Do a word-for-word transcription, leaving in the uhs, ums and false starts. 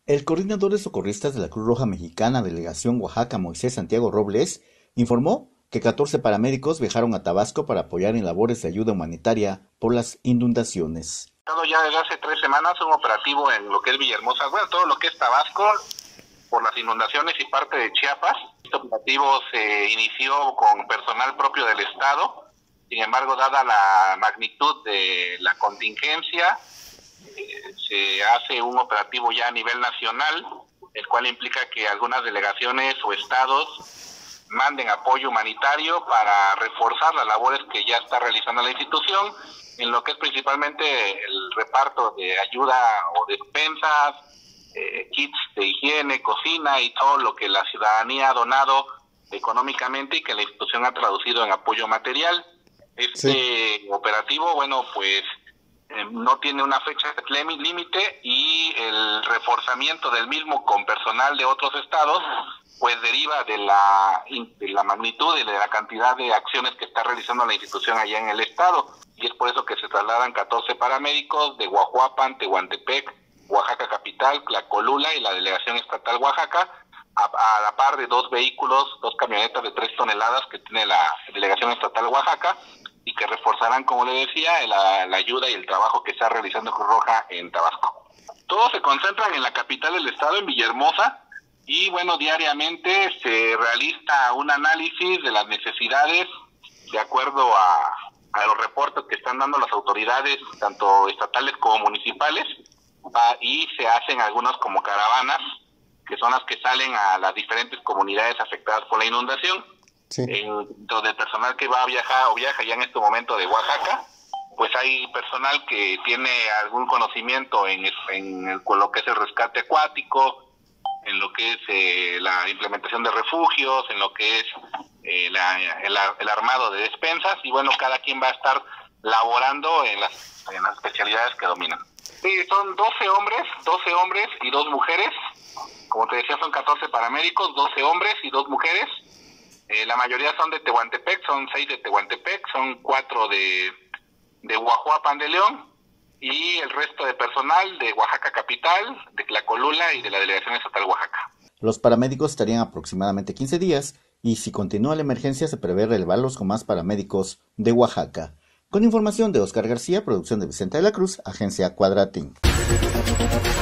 El coordinador de socorristas de la Cruz Roja Mexicana, Delegación Oaxaca, Moisés Santiago Robles, informó que catorce paramédicos viajaron a Tabasco para apoyar en labores de ayuda humanitaria por las inundaciones. Ya desde hace tres semanas un operativo en lo que es Villahermosa, bueno, todo lo que es Tabasco, por las inundaciones y parte de Chiapas. Este operativo se inició con personal propio del Estado, sin embargo, dada la magnitud de la contingencia, eh, se hace un operativo ya a nivel nacional, el cual implica que algunas delegaciones o estados manden apoyo humanitario para reforzar las labores que ya está realizando la institución, en lo que es principalmente el reparto de ayuda o despensas, eh, kits de higiene, cocina y todo lo que la ciudadanía ha donado económicamente y que la institución ha traducido en apoyo material. Este sí. operativo, bueno, pues eh, no tiene una fecha límite y el reforzamiento del mismo con personal de otros estados pues deriva de la, de la magnitud y de la cantidad de acciones que está realizando la institución allá en el estado. Y es por eso que se trasladan catorce paramédicos de Guajuapan, Tehuantepec, Oaxaca Capital, Tlacolula y la Delegación Estatal Oaxaca, a, a la par de dos vehículos, dos camionetas de tres toneladas que tiene la Delegación Estatal Oaxaca y que reforzarán, como le decía, la, la ayuda y el trabajo que está realizando Cruz Roja en Tabasco. Todos se concentran en la capital del estado, en Villahermosa, y bueno, diariamente se realiza un análisis de las necesidades de acuerdo a, a los reportes que están dando las autoridades, tanto estatales como municipales, a, y se hacen algunas como caravanas, que son las que salen a las diferentes comunidades afectadas por la inundación. Sí. En, donde el personal que va a viajar o viaja ya en este momento de Oaxaca, pues hay personal que tiene algún conocimiento en, en el, lo que es el rescate acuático, en lo que es eh, la implementación de refugios, en lo que es eh, la, el, el armado de despensas, y bueno, cada quien va a estar laborando en las, en las especialidades que dominan. Sí, son doce hombres, doce hombres y dos mujeres. Como te decía, son catorce paramédicos, doce hombres y dos mujeres. Eh, la mayoría son de Tehuantepec, son seis de Tehuantepec, son cuatro de, de Guajuapan de León, y el resto de personal de Oaxaca Capital, de Tlacolula y de la Delegación Estatal Oaxaca. Los paramédicos estarían aproximadamente quince días y si continúa la emergencia se prevé relevarlos con más paramédicos de Oaxaca. Con información de Oscar García, producción de Vicente de la Cruz, Agencia Cuadratín.